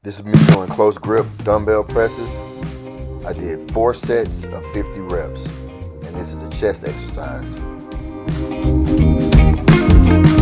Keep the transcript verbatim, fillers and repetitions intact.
This is me doing close grip dumbbell presses. I did four sets of fifty reps, and this is a chest exercise.